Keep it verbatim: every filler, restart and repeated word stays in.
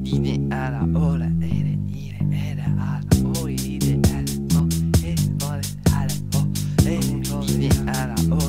ine a la hora, ere, ire, era a la o, ire, a la o, e, ore, a la o, e, ine a la hora.